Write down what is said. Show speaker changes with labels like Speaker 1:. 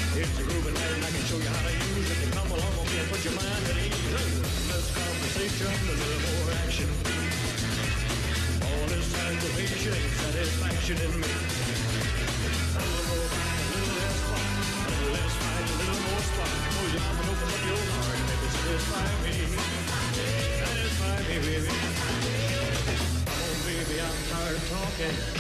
Speaker 1: It's a groovy night and I can show you how to use it. And come along with me and put your mind at ease. Less conversation, a little more action. All this aggravation ain't satisfaction in me. A little more fight, a little less fight. A little less fight, a little more spark. Close your mouth and open up your heart and make it satisfy me. Satisfy me, baby. Come on, baby, I'm tired of talking.